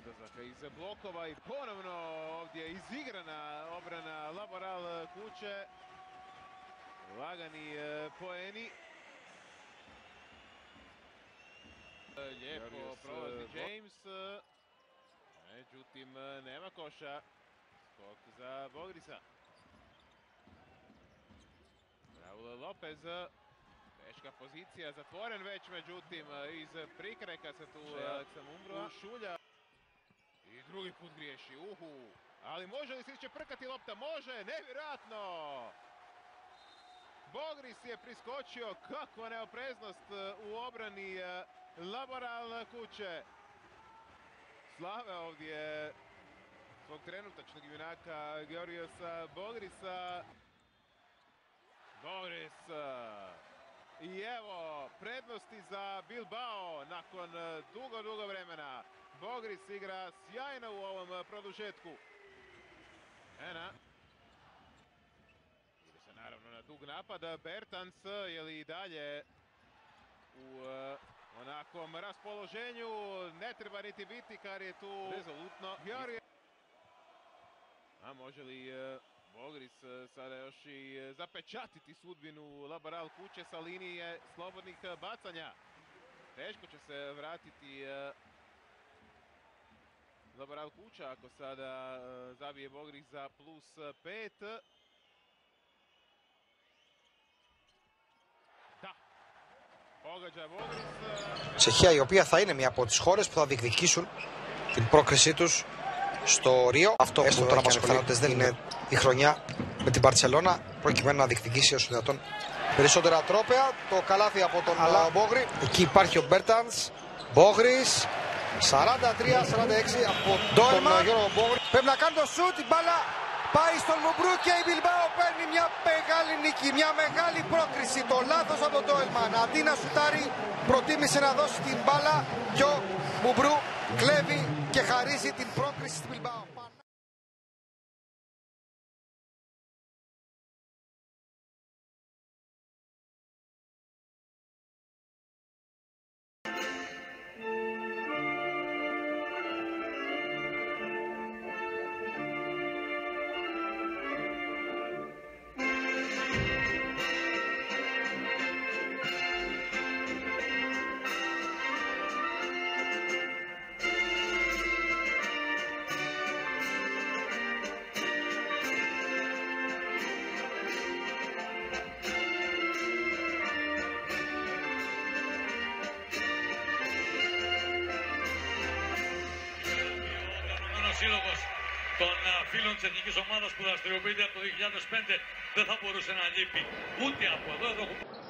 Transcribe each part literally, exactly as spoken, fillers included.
izlazaka iz blokova i ponovno ovdje izigrana obrana Laboral kuće. Lagani poeni. Lijepo prolazi James. Međutim, nema koša. Skok za Bogrisa. Raul Lopez. Teška pozicija, zatvoren već, međutim, iz prikreka se tu ušulja. I drugi put griješi, uhu. Ali može li se će prkati lopta? Može, nevjerojatno! Bogris je priskočio, kakva neopreznost u obrani Laboral kuće. Slave ovdje svog trenutačnog junaka Georgiosa Bogrisa. Bogris. I evo, prednosti za Bilbao nakon dugo, dugo vremena. Bogris igra sjajno u ovom produžetku. Ena. Ide se naravno na dug napad. Bertans je li i dalje u onakvom raspoloženju. Ne treba niti biti kar je tu rezolutno. A može li Bogris sada još i zapečatiti sudbinu Laboral kuće sa linije slobodnih bacanja. Teško će se vratiti Laboral kuća ako sada zabije Bogris za plus pet. Da, pogađa Bogris. Τσεχία, η οποία θα είναι μια από τις χώρες που θα διεκδικήσουν την πρόκρισή τους στο Ρίο. Αυτό που τώρα μας απασχολεί δεν είναι η χρονιά με την Μπαρτσελώνα, προκειμένου να διεκδικήσει όσο δυνατόν περισσότερα τρόπαια. Το καλάθι από τον Μπόγρι. Εκεί υπάρχει ο Μπέρτανς. Μπόγρις. σαράντα τρία σαράντα έξι από τον Γιώργο Μπόγρι. Πρέπει να κάνει το σουτ. Η μπάλα πάει στον Μουμπρού και η Μπιλμπάο παίρνει μια μεγάλη νίκη. Μια μεγάλη πρόκριση. Το λάθος από τον Ντόελμαν. Αντί να σουτάρει, προτίμησε να δώσει την μπάλα και ο Μουμπρού κλέβει και χαρίζει την πρόκριση στην Μπιλμπάο. Σύλλογος των φίλων της εθνικής ομάδας που δραστηριοποιείται από το δύο χιλιάδες πέντε δεν θα μπορούσε να λείπει ούτε από εδώ. εδώ...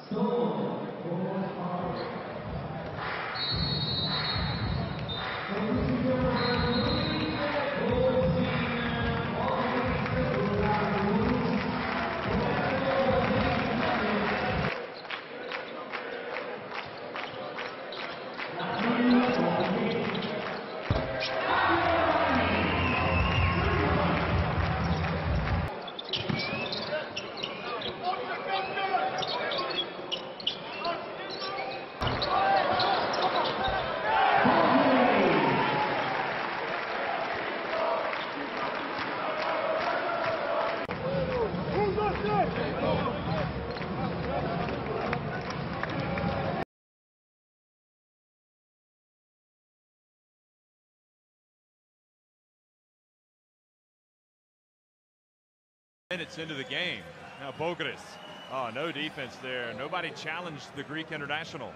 Minutes into the game. Now Bogris. Oh, no defense there. Nobody challenged the Greek international.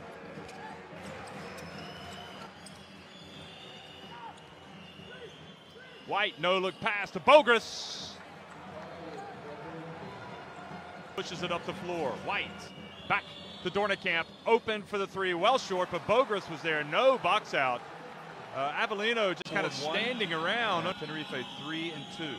White, no look pass to Bogris. Pushes it up the floor. White back to Dornekamp. Open for the three. Well short, but Bogris was there. No box out. Uh, Avellino just kind of standing around. Tenerife three and two.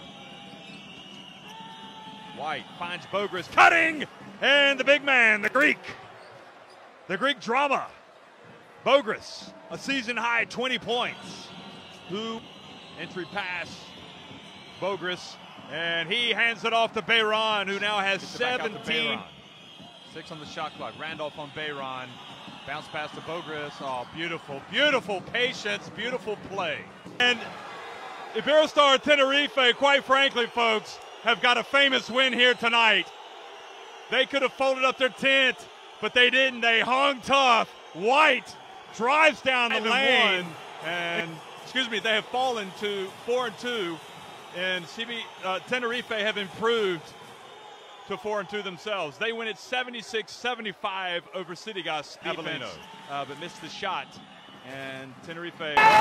White finds Bogris cutting, and the big man, the Greek, the Greek drama. Bogris, a season high twenty points. Who entry pass, Bogris, and he hands it off to Bayron, who now has seventeen. Six on the shot clock. Randolph on Bayron. Bounce pass to Bogris. Oh, beautiful, beautiful patience, beautiful play. And Iberostar Tenerife, quite frankly, folks, have got a famous win here tonight. They could have folded up their tent, but they didn't. They hung tough. White drives down the lane, and excuse me, they have fallen to four and two, and C B uh, Tenerife have improved to four and two themselves. They win at seventy-six seventy-five over Citigas defense, uh, but missed the shot, and Tenerife.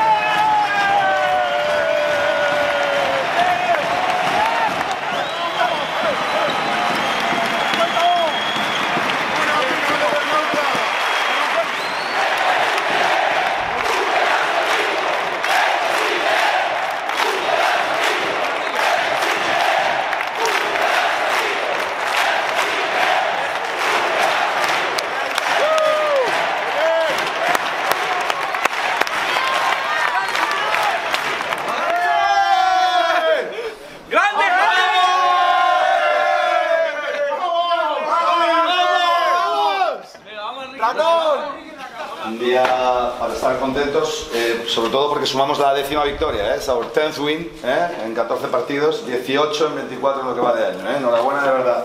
Un día para estar contentos, eh, sobre todo porque sumamos la décima victoria, ¿eh? Es our tenth win, ¿eh? En catorce partidos, dieciocho en veinticuatro en lo que va de año, ¿eh? Enhorabuena de verdad.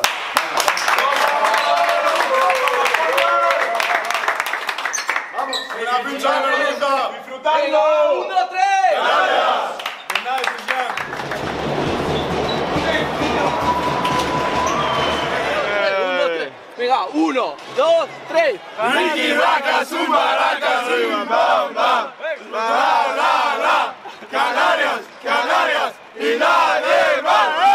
¡Vamos! ¡Una pincha de vergüenza! ¡Disfrutando! ¡Uno, tres! ¡Gracias! De nada, Venga, uno, dos, tres. Ricky Vaca, Zumba, Vaca, Zumba, bam, bam. La, la, la. Canarias, Canarias y nadie más.